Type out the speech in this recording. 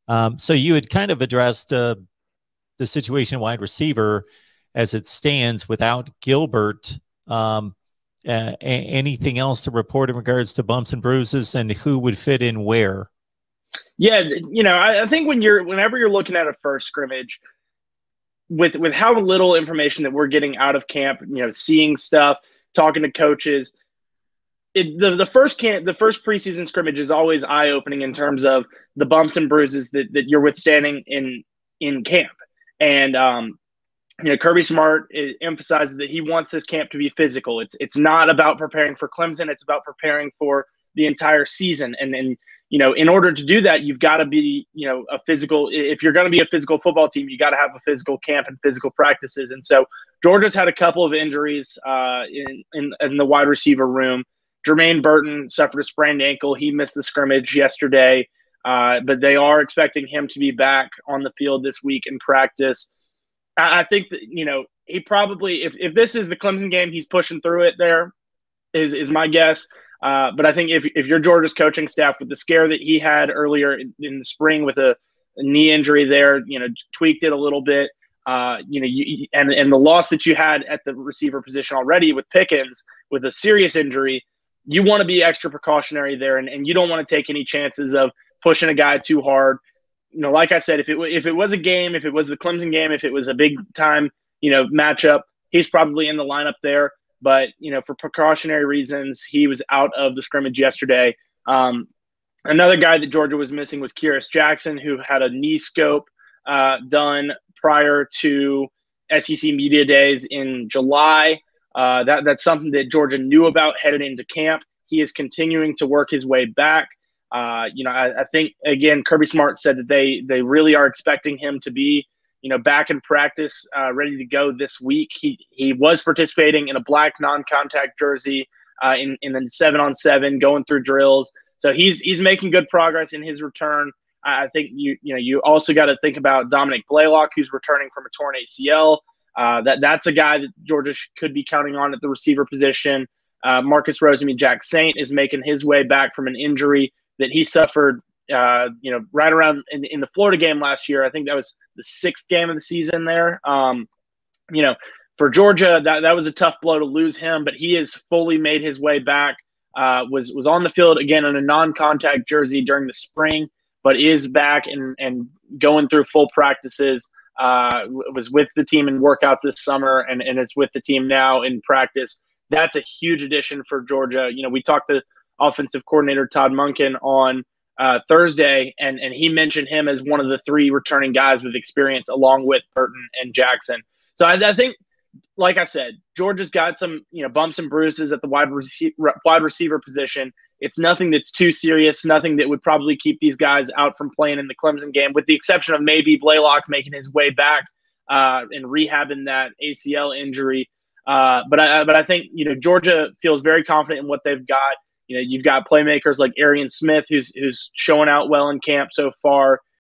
So you had kind of addressed the situation wide receiver as it stands without Gilbert. Anything else to report in regards to bumps and bruises and who would fit in where? Yeah, I think whenever you're looking at a first scrimmage, with how little information that we're getting out of camp, seeing stuff, talking to coaches, the first preseason scrimmage is always eye opening in terms of the bumps and bruises that you're withstanding in camp. And Kirby Smart emphasizes that he wants this camp to be physical. It's not about preparing for Clemson. It's about preparing for the entire season. And in order to do that, you've got to be, a physical. If you're going to be a physical football team, you got to have a physical camp and physical practices. And so Georgia's had a couple of injuries in the wide receiver room. Jermaine Burton suffered a sprained ankle. He missed the scrimmage yesterday, but they are expecting him to be back on the field this week in practice. I think that, he probably, if this is the Clemson game, he's pushing through it there, is my guess. But I think if you're Georgia's coaching staff, with the scare that he had earlier in the spring with a knee injury there, tweaked it a little bit, and the loss that you had at the receiver position already with Pickens with a serious injury, you want to be extra precautionary there, and you don't want to take any chances of pushing a guy too hard. Like I said, if it was a game, if it was the Clemson game, if it was a big time, matchup, he's probably in the lineup there. But, for precautionary reasons, he was out of the scrimmage yesterday. Another guy that Georgia was missing was Kearis Jackson, who had a knee scope done prior to SEC Media Days in July. That's something that Georgia knew about headed into camp. He is continuing to work his way back. I think, again, Kirby Smart said that they really are expecting him to be, back in practice, ready to go this week. He was participating in a black non-contact jersey in the 7-on-7, going through drills. So he's making good progress in his return. I think you also got to think about Dominic Blaylock, who's returning from a torn ACL. That's a guy that Georgia could be counting on at the receiver position. Marcus Rosemy-Jack Saint is making his way back from an injury that he suffered, right around in the Florida game last year. I think that was the 6th game of the season there. For Georgia, that was a tough blow to lose him, but he has fully made his way back. Was on the field again in a non-contact jersey during the spring, but is back and going through full practices. Was with the team in workouts this summer and is with the team now in practice. That's a huge addition for Georgia. We talked to offensive coordinator Todd Monken on Thursday, and he mentioned him as one of the 3 returning guys with experience along with Burton and Jackson. So I think, like I said, Georgia's got some bumps and bruises at the wide receiver position. It's nothing that's too serious, nothing that would probably keep these guys out from playing in the Clemson game, with the exception of maybe Blaylock making his way back and rehabbing that ACL injury. But I think Georgia feels very confident in what they've got. You've got playmakers like Arian Smith, who's showing out well in camp so far.